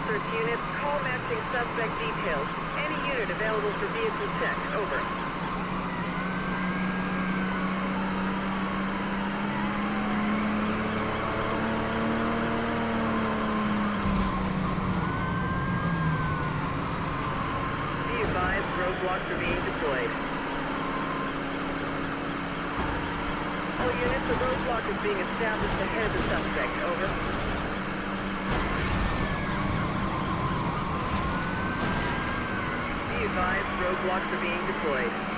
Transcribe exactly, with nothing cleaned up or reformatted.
search units, call matching suspect details. Any unit available for vehicle check. Over. Be advised, roadblocks are being deployed. All units, a roadblock is being established ahead of the suspect. Over. Be advised, roadblocks are being deployed.